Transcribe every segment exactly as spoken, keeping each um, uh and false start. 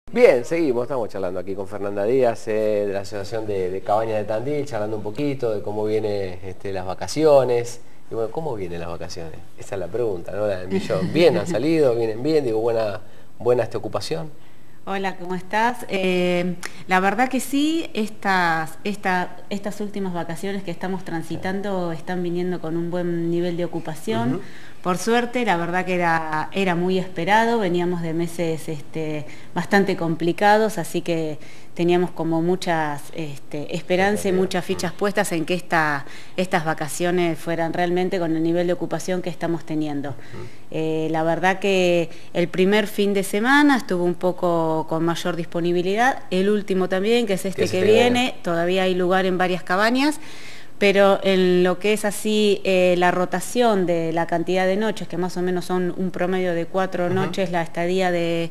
Bien, seguimos, estamos charlando aquí con Fernanda Díaz eh, de la Asociación de, de Cabañas de Tandil, charlando un poquito de cómo vienen este, las vacaciones. Y bueno, ¿cómo vienen las vacaciones? Esa es la pregunta, ¿no? La del millón. ¿Bien? ¿Han salido? ¿Vienen bien? Digo, buena, buena esta ocupación. Hola, ¿cómo estás? Eh, la verdad que sí, estas, esta, estas últimas vacaciones que estamos transitando están viniendo con un buen nivel de ocupación. Uh-huh. Por suerte, la verdad que era, era muy esperado, veníamos de meses este, bastante complicados, así que teníamos como muchas este, esperanzas y muchas fichas puestas en que esta, estas vacaciones fueran realmente con el nivel de ocupación que estamos teniendo. Eh, la verdad que el primer fin de semana estuvo un poco con mayor disponibilidad, el último también, que es este que, que viene, todavía hay lugar en varias cabañas, pero en lo que es así eh, la rotación de la cantidad de noches, que más o menos son un promedio de cuatro uh-huh. noches la estadía de,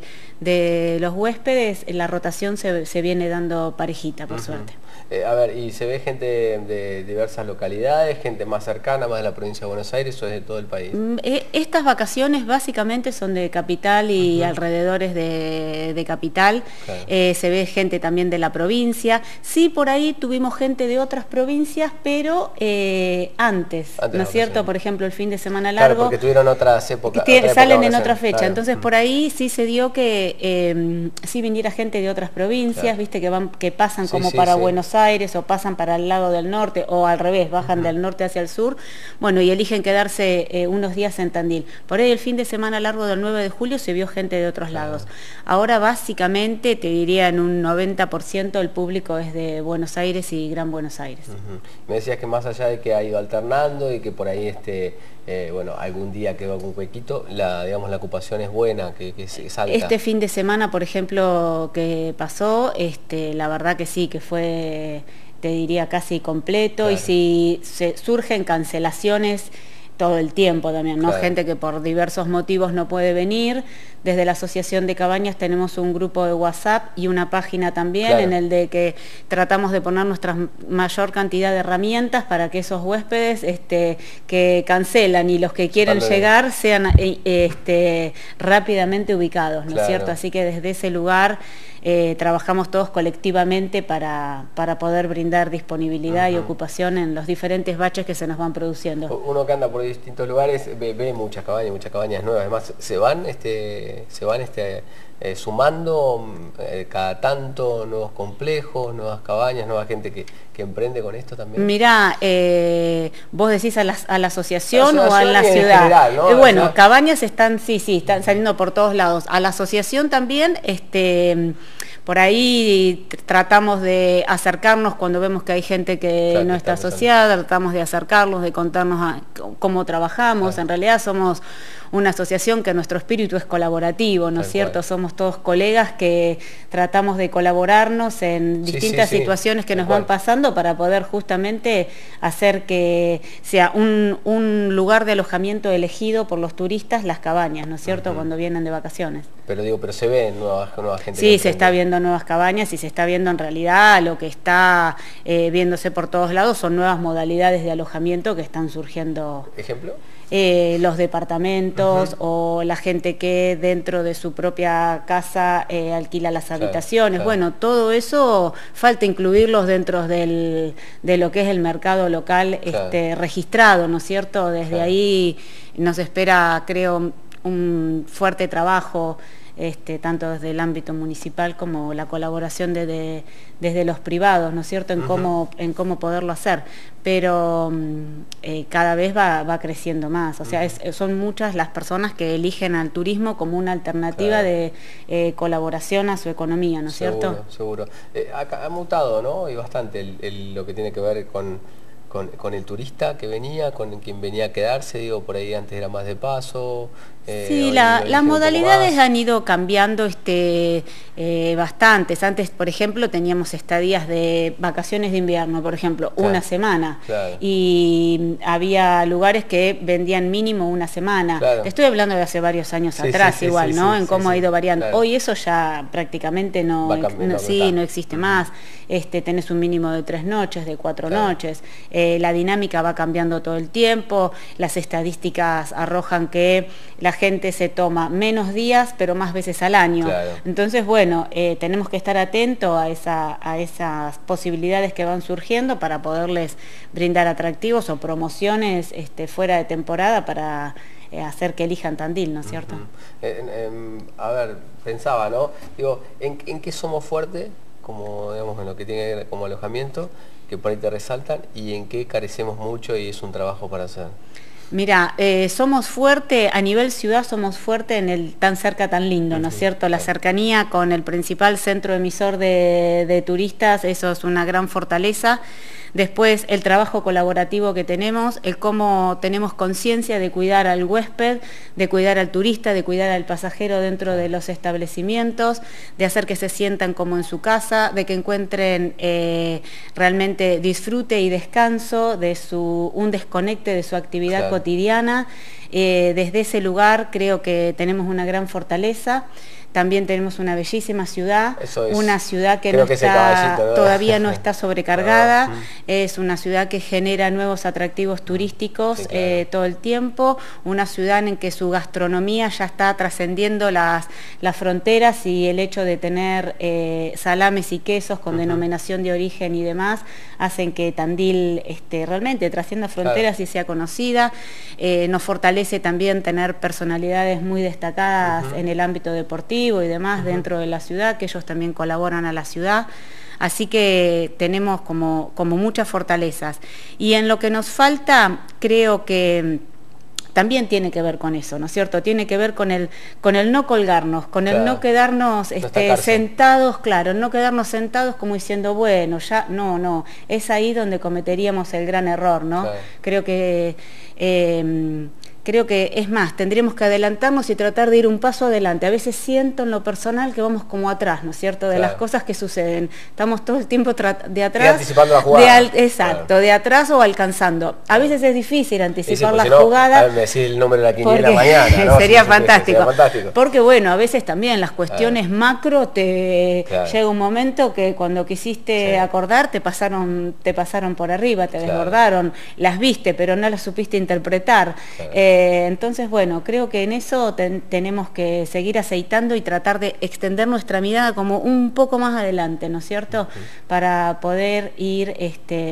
de los huéspedes, la rotación se, se viene dando parejita, por uh-huh. suerte. Eh, a ver, ¿y se ve gente de diversas localidades, gente más cercana, más de la provincia de Buenos Aires o es de todo el país? Estas vacaciones básicamente son de capital y uh-huh. alrededores de, de capital. Claro. Eh, se ve gente también de la provincia. Sí, por ahí tuvimos gente de otras provincias, pero eh, antes, antes, ¿no es cierto? Por ejemplo, el fin de semana largo. Claro, porque tuvieron otras épocas. Otra salen en otra fecha. Claro. Entonces, uh-huh. por ahí sí se dio que eh, sí viniera gente de otras provincias, claro. viste, que van, que pasan sí, como sí, para sí. Buenos Aires o pasan para el lado del norte o al revés, bajan uh-huh. del norte hacia el sur, bueno, y eligen quedarse eh, unos días en Tandil. Por ahí el fin de semana largo del nueve de julio se vio gente de otros lados. Uh-huh. Ahora básicamente, te diría en un noventa por ciento el público es de Buenos Aires y Gran Buenos Aires. Uh-huh. Me decías que más allá de que ha ido alternando y que por ahí este eh, bueno, algún día quedó algún huequito, la, digamos, la ocupación es buena, que, que es alta. Este fin de semana, por ejemplo, que pasó, este, la verdad que sí, que fue, te diría, casi completo, claro. y si se, surgen cancelaciones todo el tiempo también, ¿no? Claro. Gente que por diversos motivos no puede venir. Desde la Asociación de Cabañas tenemos un grupo de WhatsApp y una página también, claro. en el de que tratamos de poner nuestra mayor cantidad de herramientas para que esos huéspedes este, que cancelan y los que quieren Cuando llegar es. sean este, rápidamente ubicados, ¿no es claro. cierto? Así que desde ese lugar eh, trabajamos todos colectivamente para, para poder brindar disponibilidad uh-huh. y ocupación en los diferentes baches que se nos van produciendo. Uno que anda por distintos lugares ve, ve muchas cabañas, muchas cabañas nuevas, además se van este se van este eh, sumando eh, cada tanto nuevos complejos, nuevas cabañas, nueva gente que, que emprende con esto también. Mirá, eh, vos decís a la, a la asociación, la asociación o a la ciudad. General, ¿no? Eh, bueno, ciudad. Cabañas están, sí, sí, están saliendo por todos lados. A la asociación también, este por ahí tratamos de acercarnos cuando vemos que hay gente que claro, no está asociada, tratamos de acercarlos, de contarnos a, cómo trabajamos. Claro. En realidad somos una asociación que nuestro espíritu es colaborativo, ¿no es cierto? Cual. Somos todos colegas que tratamos de colaborarnos en distintas sí, sí, sí. situaciones que Tal nos cual. van pasando para poder justamente hacer que sea un, un lugar de alojamiento elegido por los turistas, las cabañas, ¿no es cierto? Uh-huh. Cuando vienen de vacaciones. Pero digo, pero se ve nueva, nueva gente. Sí, se está viendo nuevas cabañas y se está viendo en realidad lo que está eh, viéndose por todos lados son nuevas modalidades de alojamiento que están surgiendo. ¿Ejemplo? Eh, los departamentos uh-huh. o la gente que dentro de su propia casa eh, alquila las claro, habitaciones. Claro. Bueno, todo eso falta incluirlos dentro del, de lo que es el mercado local claro. este, registrado, ¿no es cierto? Desde claro. ahí nos espera, creo, un fuerte trabajo. Este, tanto desde el ámbito municipal como la colaboración de, de, desde los privados, ¿no es cierto?, en, uh-huh. cómo, en cómo poderlo hacer, pero eh, cada vez va, va creciendo más, o sea, uh-huh. es, son muchas las personas que eligen al turismo como una alternativa claro. de eh, colaboración a su economía, ¿no es seguro, cierto? Seguro, eh, ha, ha mutado, ¿no?, y bastante el, el, lo que tiene que ver con... Con, con el turista que venía, con quien venía a quedarse, digo, por ahí antes era más de paso. Eh, sí, la, las modalidades han ido cambiando este, eh, bastantes. Antes, por ejemplo, teníamos estadías de vacaciones de invierno, por ejemplo, claro, una semana. Claro. Y había lugares que vendían mínimo una semana. Claro. Estoy hablando de hace varios años sí, atrás, sí, igual, sí, ¿no? Sí, en cómo sí, ha ido variando. Claro. Hoy eso ya prácticamente no, no, sí, no existe uh-huh. más. Este, tenés un mínimo de tres noches, de cuatro claro. noches. Eh, la dinámica va cambiando todo el tiempo. Las estadísticas arrojan que la gente se toma menos días, pero más veces al año. Claro. Entonces, bueno, eh, tenemos que estar atentos a, esa, a esas posibilidades que van surgiendo para poderles brindar atractivos o promociones este, fuera de temporada para eh, hacer que elijan Tandil, ¿no es cierto? Uh-huh. en, en, a ver, pensaba, ¿no? Digo, ¿en, en qué somos fuertes? Como, digamos, en lo que tiene como alojamiento, que por ahí te resaltan, y en qué carecemos mucho y es un trabajo para hacer. Mira, eh, somos fuerte, a nivel ciudad somos fuerte en el tan cerca, tan lindo, ¿no es cierto? La cercanía con el principal centro emisor de, de turistas, eso es una gran fortaleza. Después, el trabajo colaborativo que tenemos, el cómo tenemos conciencia de cuidar al huésped, de cuidar al turista, de cuidar al pasajero dentro de los establecimientos, de hacer que se sientan como en su casa, de que encuentren eh, realmente disfrute y descanso, de su, un desconecte de su actividad claro. cotidiana. Eh, desde ese lugar creo que tenemos una gran fortaleza. También tenemos una bellísima ciudad, es, una ciudad que, no que está, ¿no? todavía no está sobrecargada, no. Es una ciudad que genera nuevos atractivos turísticos sí, claro. eh, todo el tiempo, una ciudad en que su gastronomía ya está trascendiendo las, las fronteras y el hecho de tener eh, salames y quesos con uh-huh. denominación de origen y demás, hacen que Tandil este, realmente trascienda fronteras claro. y sea conocida. Eh, nos fortalece también tener personalidades muy destacadas uh-huh. en el ámbito deportivo y demás uh-huh. dentro de la ciudad, que ellos también colaboran a la ciudad, así que tenemos como, como muchas fortalezas. Y en lo que nos falta, creo que también tiene que ver con eso, ¿no es cierto? Tiene que ver con el, con el no colgarnos, con claro. el no quedarnos este, no sentados, claro, no quedarnos sentados como diciendo, bueno, ya, no, no, es ahí donde cometeríamos el gran error, ¿no? Claro. Creo que... Eh, Creo que es más, tendríamos que adelantarnos y tratar de ir un paso adelante. A veces siento en lo personal que vamos como atrás, ¿no es cierto? De claro. las cosas que suceden. Estamos todo el tiempo de atrás. Y anticipando la jugada. De al, exacto, claro. de atrás o alcanzando. A veces es difícil anticipar sí, la si no, jugada. A ver, me decís el número de la quiniela mañana, ¿no? sería, sí, fantástico. sería fantástico. Porque bueno, a veces también las cuestiones claro. macro te claro. llega un momento que cuando quisiste sí. acordar te pasaron, te pasaron por arriba, te claro. desbordaron, las viste, pero no las supiste interpretar. Claro. Eh, entonces, bueno, Bueno, creo que en eso ten, tenemos que seguir aceitando y tratar de extender nuestra mirada como un poco más adelante, ¿no es cierto? Uh-huh. Para poder ir este,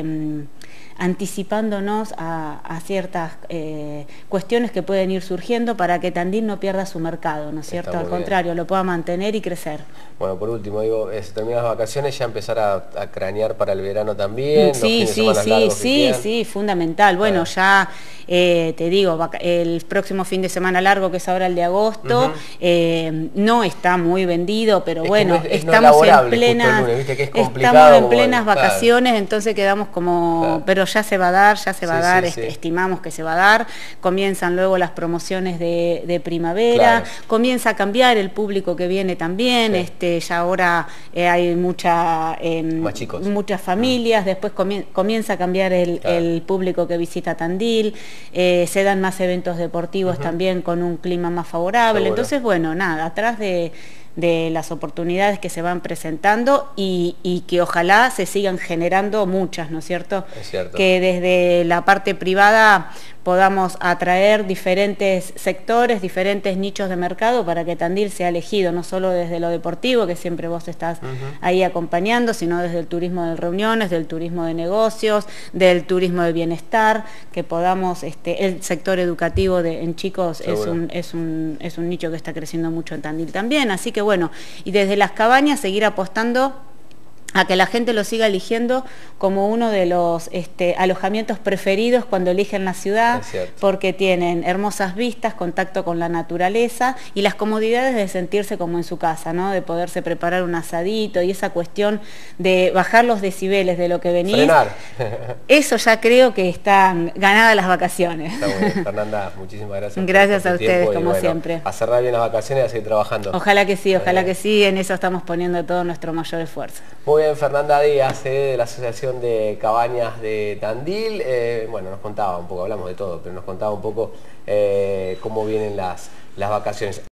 anticipándonos a, a ciertas eh, cuestiones que pueden ir surgiendo para que Tandil no pierda su mercado, ¿no es cierto? Al contrario, bien. Lo pueda mantener y crecer. Bueno, por último, digo, es, terminan las vacaciones, ya empezar a, a cranear para el verano también. Sí, los sí, sí, sí, sí, fundamental. Bueno, ah. ya eh, te digo, el próximo fin de semana largo, que es ahora el de agosto, uh-huh. eh, no está muy vendido, pero es bueno, no es, es estamos no en plenas, lunes, ¿viste? Que es estamos en plenas bueno, vacaciones, claro. entonces quedamos como, claro. pero ya se va a dar, ya se va sí, a dar, sí, sí. estimamos que se va a dar, comienzan luego las promociones de, de primavera, claro. comienza a cambiar el público que viene también, sí. este ya ahora eh, hay mucha, eh, muchas familias, mm. después comien comienza a cambiar el, claro. el público que visita Tandil, eh, se dan más eventos deportivos uh-huh. también con un clima más favorable, seguro. Entonces bueno, nada, atrás de... de las oportunidades que se van presentando y, y que ojalá se sigan generando muchas, ¿no es cierto? Es cierto. Que desde la parte privada podamos atraer diferentes sectores, diferentes nichos de mercado para que Tandil sea elegido, no solo desde lo deportivo, que siempre vos estás uh-huh. ahí acompañando, sino desde el turismo de reuniones, del turismo de negocios, del turismo de bienestar, que podamos, este, el sector educativo de, en chicos es un, es, un, es un nicho que está creciendo mucho en Tandil también, así que bueno, y desde las cabañas seguir apostando a que la gente lo siga eligiendo como uno de los este, alojamientos preferidos cuando eligen la ciudad, porque tienen hermosas vistas, contacto con la naturaleza y las comodidades de sentirse como en su casa, ¿no? De poderse preparar un asadito y esa cuestión de bajar los decibeles de lo que venís. Frenar. Eso ya creo que están ganadas las vacaciones. Está bueno, Fernanda, muchísimas gracias. Gracias por a ustedes, como bueno, siempre. A cerrar bien las vacaciones y a seguir trabajando. Ojalá que sí, ojalá que sí, en eso estamos poniendo todo nuestro mayor esfuerzo. Muy bien, Fernanda Díaz, eh, de la Asociación de Cabañas de Tandil, eh, bueno, nos contaba un poco, hablamos de todo, pero nos contaba un poco eh, cómo vienen las, las vacaciones.